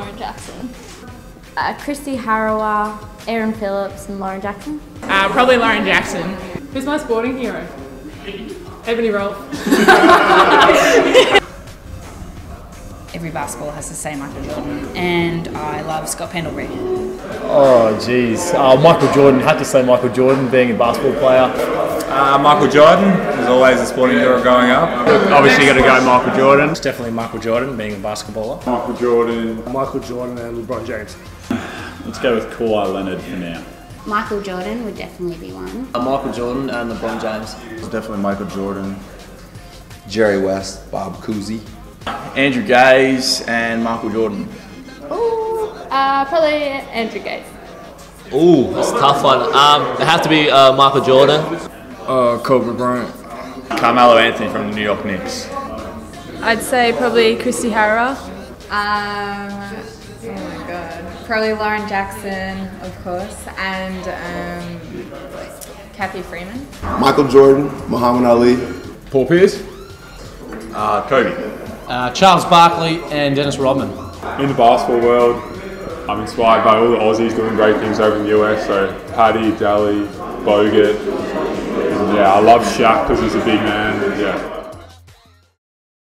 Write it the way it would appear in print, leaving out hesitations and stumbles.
Lauren Jackson. Christy Harrower, Erin Phillips and Lauren Jackson. Probably Lauren Jackson. Who's my sporting hero? Ebony Rolfe. Every basketballer has to say Michael Jordan, and I love Scott Pendlebury. Oh geez, Michael Jordan, had to say Michael Jordan being a basketball player. Michael Jordan was always a sporting hero growing up. Obviously got to go Michael Jordan. It's definitely Michael Jordan being a basketballer. Michael Jordan and LeBron James. Let's go with Kawhi Leonard for now. Michael Jordan would definitely be one. Michael Jordan and LeBron James. It's definitely Michael Jordan. Jerry West, Bob Cousy. Andrew Gaze and Michael Jordan. Ooh, probably Andrew Gaze. Ooh, that's a tough one. It have to be Michael Jordan. Kobe Bryant. Carmelo Anthony from the New York Knicks. I'd say probably Christy Harrower. Oh my god. Probably Lauren Jackson, of course, and Kathy Freeman. Michael Jordan, Muhammad Ali. Paul Pierce. Kobe. Charles Barkley and Dennis Rodman. In the basketball world, I'm inspired by all the Aussies doing great things over in the US. So Paddy, Daly, Bogut. And yeah, I love Shaq because he's a big man. And yeah.